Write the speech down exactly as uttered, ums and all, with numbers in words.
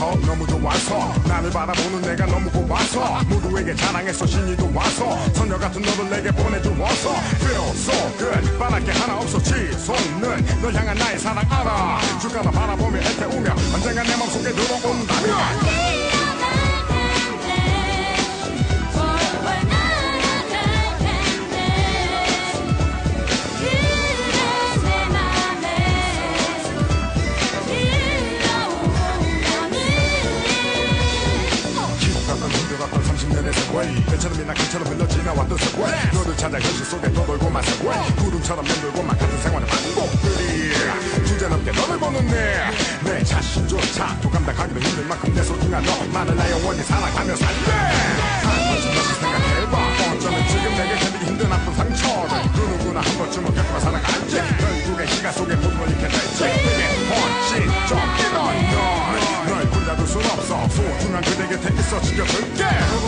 와서 너무 좋아서 나를 바라보는 내가 너무 고와서 모두에게 자랑했어 신이도 와서 선녀 같은 너를 내게 보내주어서 Feel so good 바랄 게 하나 없어 지손은 널 향한 나의 사랑 알아 주가나 바라보며 애태우며 언젠가 내 맘속에 들어온다면 배처럼이나 길처럼 흘러 지나왔던 세월 너를 찾아 현실 속에 떠돌고만 세월 구름처럼 맴돌고만 같은 생활의 반복들이 주제넘게 너를 보는 내 내 자신조차 또 감당하기도 힘들 만큼 내 소중한 너만을 나 영원히 사랑하며 살래 한 번쯤 다시 생각해봐 어쩌면 지금 내게 견디기 힘든 아픈 상처를 그 누구나 한 번쯤은 겪어 살아가지 결국엔 시간 속에 모든 걸 잃게 될지 내게 훨씬 좀 이런 널 널 골라둘 순 없어 소중한 그대 곁에 있어 지켜줄게